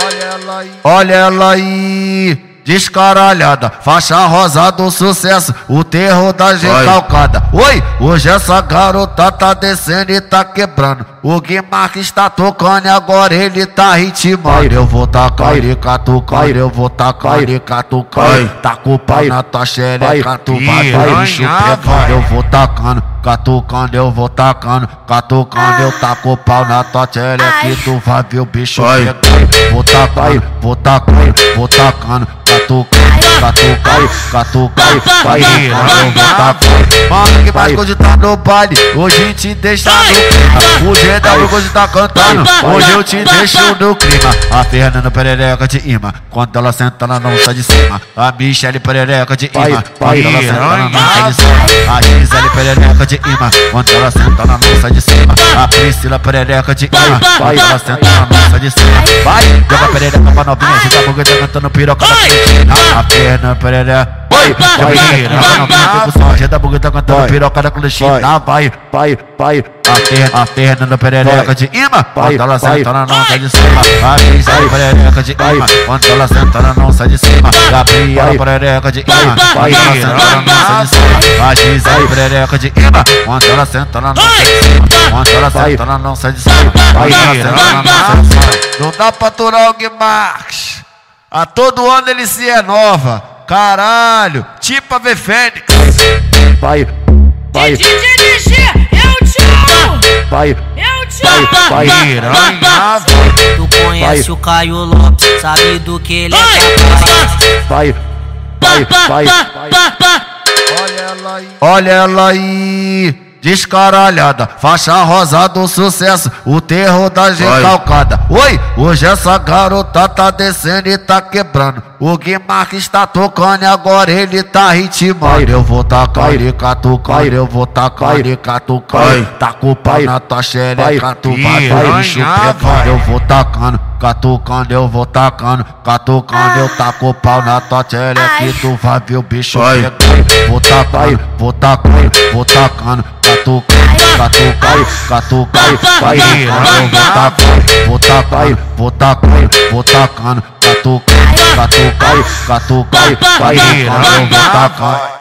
Olha ela aí, descaralhada, faixa rosa do sucesso, o terror da recalcada. Oi, hoje essa garota tá descendo e tá quebrando. O Gui Marques tá tocando e agora ele tá ritmando. Eu vou tacar ele catucando, eu vou tacar ele catucando. Taca o pau na tua xereca, tu vai ver bicho pegando. Eu vou tacando, catucando, eu vou tacando, catucando. Eu taco o pau na tua xereca e tu vai ver o bicho pegando. Vou tacando, vou tacando, vou tacando, catucando, catucando, catucando, vai tacando. Mano, que mais hoje tá no baile, hoje a gente deixa no clima. O GW hoje tá cantando, hoje eu te deixo no clima. A Fernanda perereca de imã, quando ela senta ela não sai de cima. A Michelle perereca de imã, quando ela senta ela não sai de cima. A Gisele perereca de imã, quando ela senta ela não sai de cima. A Priscila perereca de imã, quando ela senta ela não sai de cima. Vai, joga perereca pra novinha, se tá bugueta cantando piroca da Cristina. A Fernanda perereca, oi, joga perereca pra novinha, tipo só, já tá bugueta cantando piroca da Cristina. Vai, vai, vai. A Fernanda perereca de imã, quando ela senta ela não sai de cima. A Gisele perereca de imã, quando ela senta ela não sai de cima. Gabriela perereca de imã, quando ela senta ela não sai de cima. A Gisele perereca de imã, quando ela senta ela não sai de cima. Quando ela senta ela não sai de cima. Quando ela senta ela não sai de cima. Não dá pra aturar o Gui Marques, a todo ano ele se renova. Caralho, tipo a V Fênix. Vai, vai. Vai, vai, tu conhece o Caio Lopes, sabe do que ele é capaz. Vai, vai, vai. Olha ela aí, descaralhada, faixa rosa do sucesso, o terror da recalcada. Oi, hoje essa garota tá descendo e tá quebrando. O Gui Marques tá tocando e agora ele tá ritmando. Eu vou tacar ele catucando, eu vou tacar ele catucando. Taca o pau na tua xereca, tu vai ver bicho pegando. Eu vou tacando, catucando, eu vou tacando, catucando. Eu taco o pau na tua xereca e tu vai ver o bicho pegando. Vou tacando, vou tacando, vou tacando, catucando, catucando, catucando. Vai tacando, vou tacando, vou tacando, vou tacando, catucando, catucando, catucando. Vai tacando, vou tacando.